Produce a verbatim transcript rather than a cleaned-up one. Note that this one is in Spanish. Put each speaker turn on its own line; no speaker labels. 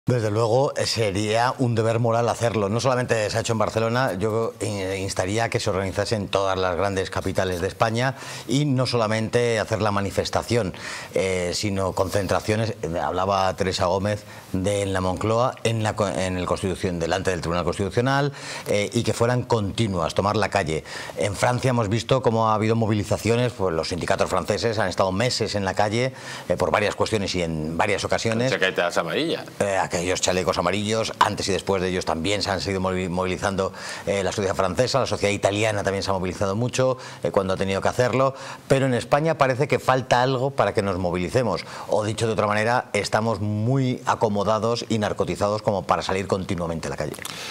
Desde luego sería un deber moral hacerlo. No solamente se ha hecho en Barcelona, yo instaría a que se organizase en todas las grandes capitales de España y no solamente hacer la manifestación, eh, sino concentraciones. Hablaba Teresa Gómez de en la Moncloa, en, la, en el Constitución, delante del Tribunal Constitucional, eh, y que fueran continuas, tomar la calle. En Francia hemos visto cómo ha habido movilizaciones, pues los sindicatos franceses han estado meses en la calle eh, por varias cuestiones y en varias ocasiones.
Chaquetas amarillas.
Eh, aquellos chalecos amarillos, antes y después de ellos también se han seguido movilizando eh, la sociedad francesa, la sociedad italiana también se ha movilizado mucho eh, cuando ha tenido que hacerlo, pero en España parece que falta algo para que nos movilicemos, o dicho de otra manera, estamos muy acomodados y narcotizados como para salir continuamente a la calle.